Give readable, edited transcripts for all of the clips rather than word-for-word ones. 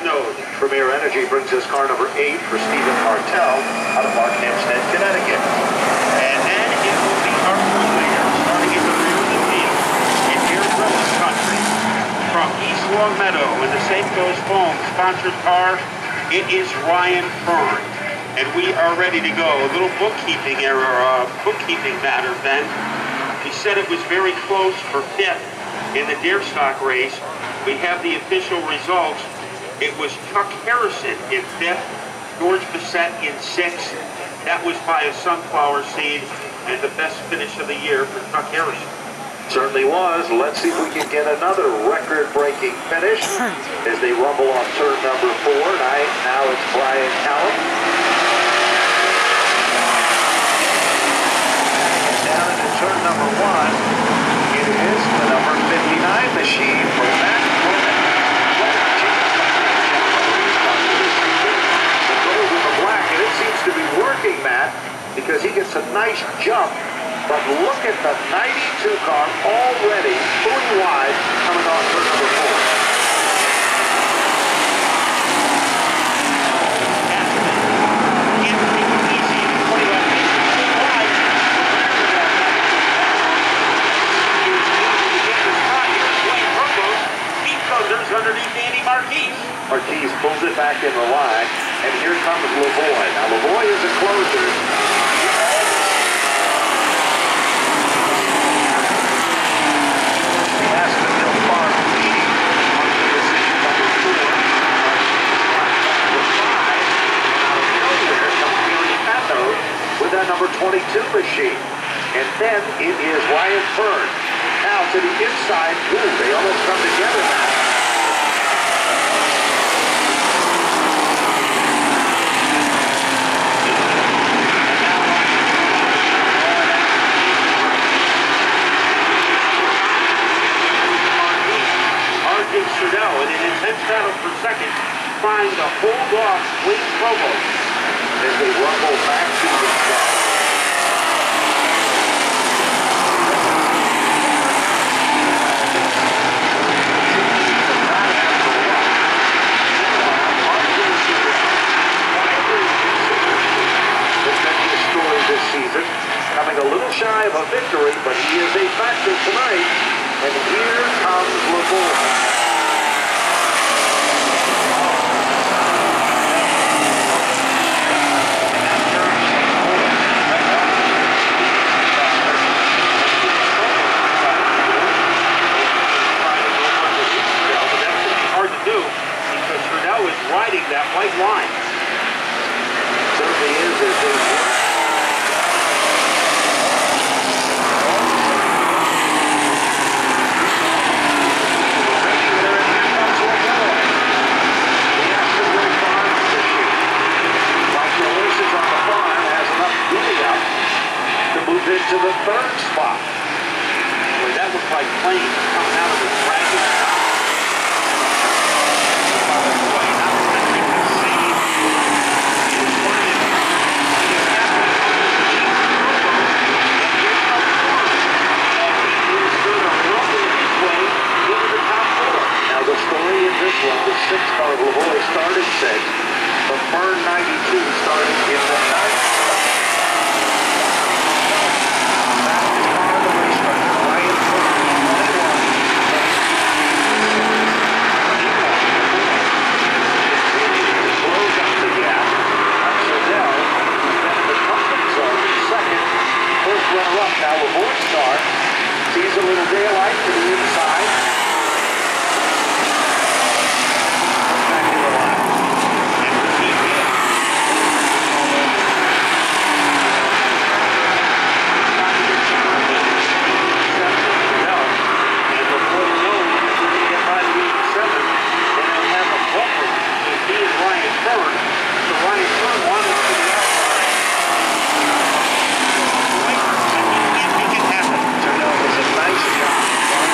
node. Premier Energy brings us car number 8 for Stephen Martell out of Mark Hempstead, Connecticut. And then it will be our point leader starting at the rear of the field in Deer Brothers Country from East Longmeadow in the St. Goes Foam sponsored car. It is Ryan Fern. And we are ready to go. A little bookkeeping error, bookkeeping matter, Ben. He said it was very close for 5th in the deer stock race. We have the official results. It was Chuck Harrison in 5th, George Bissett in 6th. That was by a sunflower seed, and the best finish of the year for Chuck Harrison. Certainly was. Let's see if we can get another record-breaking finish as they rumble on turn number 4. Now it's Brian Callum. Down into turn number 1, it is the number 59 machine for Matt Coleman. The gold in the black, and it seems to be working, Matt, because he gets a nice jump. But look at the 92 car already fully wide coming on turn number 4. Underneath Andy Marquise. Marquise pulls it back in the line, and here comes Lavoie. Now, Lavoie is a closer. With that number 22 machine. And then it is Ryan Fern. Now to the inside. Ooh, they almost come together now. And in intense battle for second, trying to hold off Wayne Provost as they rumble back to the start. It's been his story this season, coming a little shy of a victory, but he is a factor tonight. And here comes Lavoie. Riding that white line. Certainly is as they work. Congratulations on the farm has enough giddy up to move into the 3rd spot. Boy, that looks like planes coming out of the dragon. This one, the 6th car of Lavoie started 6th. The Fern 92 started in the 9th spot. That is part of the race record. Ryan Fern, 21. Blows up the gap. Chazelle has been in the comfort zone in 2nd. First runner-up now, Lavoie start. Sees a little daylight to the inside. Nice job.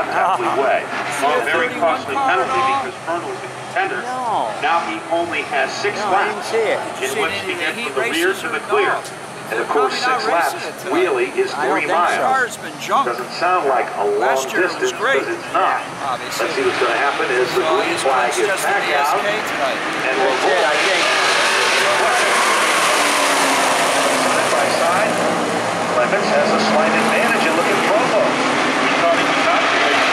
left halfway. Well, a very costly penalty because Vernal was a contender. No. Now he only has 6 No, I laps didn't see it. in which to get from the rear to the clear. And of course, 6 laps really is 3 miles. Car's been junk. Doesn't sound like a long Last year it was distance, great. but it's not. Obviously. Let's see what's going to happen as the green flag is back out. And we'll That's it, I think. side by side. Clements has a slight advantage, and look at Provo. We thought he was out of the race.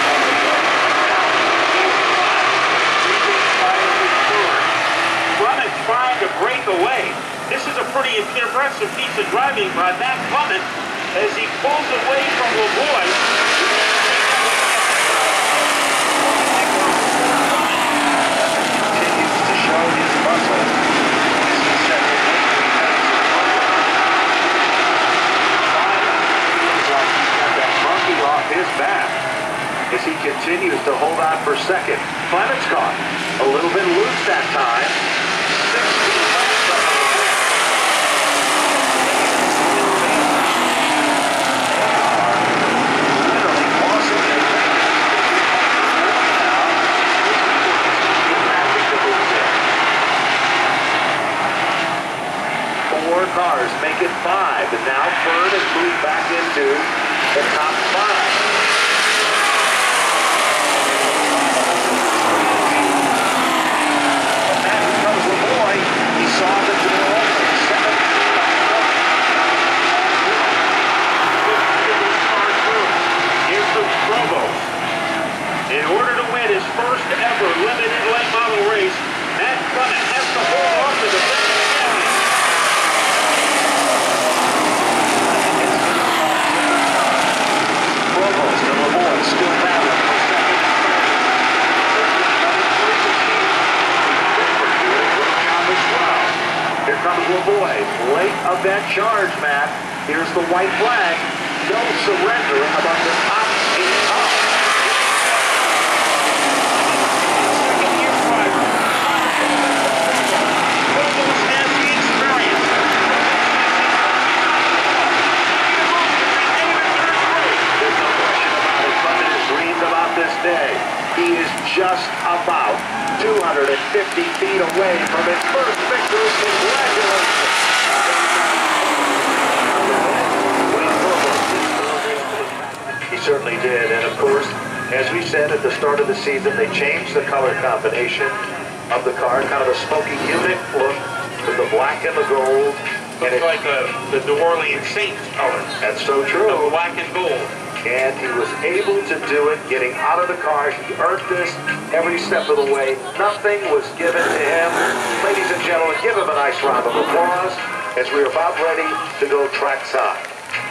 Clement trying to break away. This is a pretty impressive piece of driving by Matt Clement as he pulls away from LeBoy. Continues to show his muscle. Off his back as he continues to hold on for second. Clement's caught a little bit loose that time. 16 laps up on the track. Literally awesome. Now, 4 cars make it 5, and now Bird has moved back into the top 5. And here comes LeBoy. He saw the door open. 7. Here's the Provo. In order to win his first ever limited late model race, Matt Clement has to hold on to the second challenge. Provost and LeBoy still battling for second and third. Here comes LeBoy, late of that charge, Matt. Here's the white flag. No surrendering among the top 8 cars. Second-year driver. Provost has the experience. There's no question about it. Clement has dreamed about this day. He is just about 250 feet away from his first victory. Congratulations. He certainly did. And of course, as we said at the start of the season, they changed the color combination of the car, kind of a smoky unit look with the black and the gold. And Looks like the New Orleans Saints color. That's so true. The black and gold. And he was able to do it, getting out of the car. He earned this every step of the way. Nothing was given to him. Ladies and gentlemen, give him a nice round of applause as we're about ready to go trackside.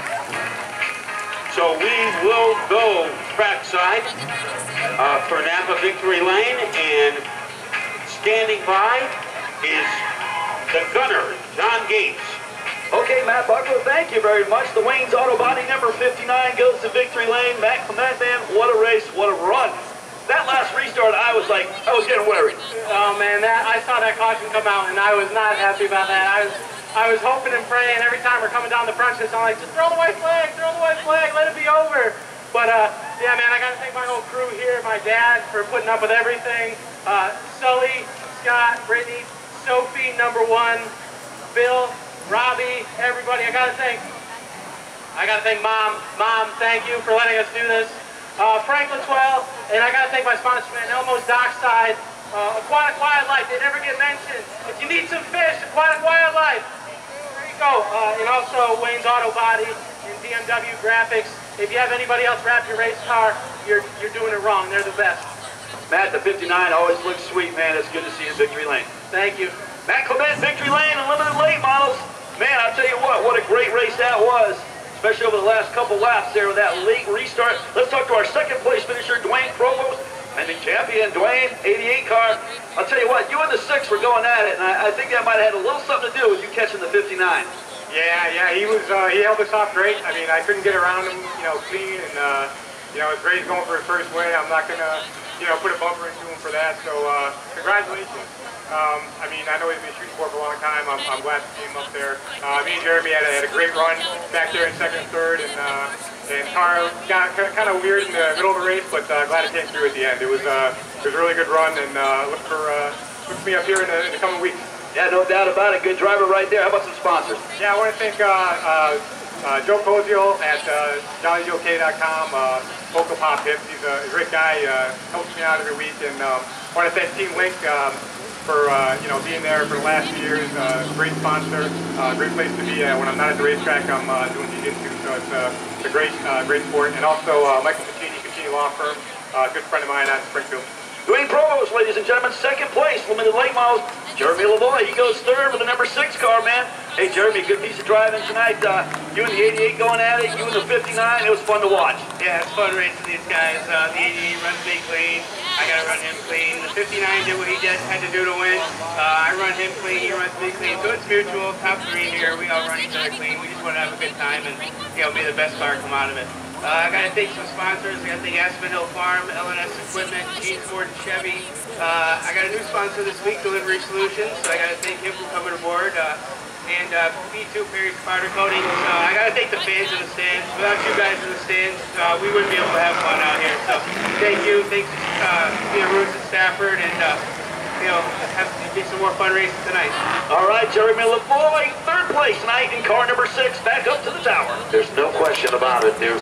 So we will go trackside for Napa Victory Lane, and standing by is the gunner, John Gates. Okay, Matt Buckler, thank you very much. The Wayne's Auto Body number 59 goes to Victory Lane. Matt Clement, man, what a race, what a run. That last restart, I was getting worried. Oh man, I saw that caution come out, and I was not happy about that. I was hoping and praying every time we're coming down the front stretch. I'm like, just throw the white flag, let it be over. But yeah, man, I got to thank my whole crew here, my dad for putting up with everything. Sully, Scott, Brittany, Sophie, number 1, Bill, Robbie, everybody. I gotta thank Mom. Mom, thank you for letting us do this. Franklin's well, and I gotta thank my sponsor, man, Elmo's Dockside, Aquatic Wildlife. They never get mentioned. If you need some fish, Aquatic Wildlife. There you go. And also Wayne's Auto Body and BMW Graphics. If you have anybody else wrap your race car, you're doing it wrong. They're the best. Matt, the 59 always looks sweet, man. It's good to see you in Victory Lane. Thank you. Matt Clement, Victory Lane, and limited late models. Man, I'll tell you what a great race that was, especially over the last couple laps there with that late restart. Let's talk to our second place finisher, Dwayne Provost, and the champion, Dwayne, 88 car. I'll tell you what, you and the 6 were going at it, and I think that might have had a little something to do with you catching the 59. Yeah, he held us off great. I mean, I couldn't get around him, clean, and, as Ray's going for his first way, I'm not going to, put a bumper into him for that, so congratulations. I mean, I know he's been shooting for a long time. I'm glad to see him up there. Me and Jeremy had a great run back there in second and third, and and car got kind of weird in the middle of the race, but glad it came through at the end. It was a really good run, and look for me up here in the coming weeks. Yeah, no doubt about it. Good driver right there. How about some sponsors? Yeah, I want to thank Joe Cozio at JollyJoeK.com, Vocal Pop Hips. He's a great guy, helps me out every week, and I want to thank Team Link for being there for the last few years. Great sponsor, great place to be. When I'm not at the racetrack, I'm doing jiu-jitsu, so it's a great sport. And also Michael Caccini Law Firm, a good friend of mine out in Springfield. Dwayne Provost, ladies and gentlemen, second place, limited late models. Jeremy Lavoie, he goes third with the number 6 car, man. Hey, Jeremy, good piece of driving tonight. You and the 88 going at it, you and the 59, it was fun to watch. Yeah, it's fun racing these guys. The 88 runs me clean. I got to run him clean. The 59 did what he had to do to win. I run him clean, he runs me clean. So it's mutual. Top 3 here. We all run each other clean. We just want to have a good time and be the best car come out of it. I got to thank some sponsors. I got to thank Aspen Hill Farm, L&S Equipment, Gene Ford and Chevy. I got a new sponsor this week, Delivery Solutions. So I got to thank him for coming aboard. And P2 Perry Powder Coating. I got to thank the fans in the stands. Without you guys in the stands, we wouldn't be able to have fun out here. So thank you. Thanks to Roots at Stafford, and have to get some more fun racing tonight. All right, Jeremy Lavoie, third place tonight in car number 6, back up to the tower. There's no question about it. There's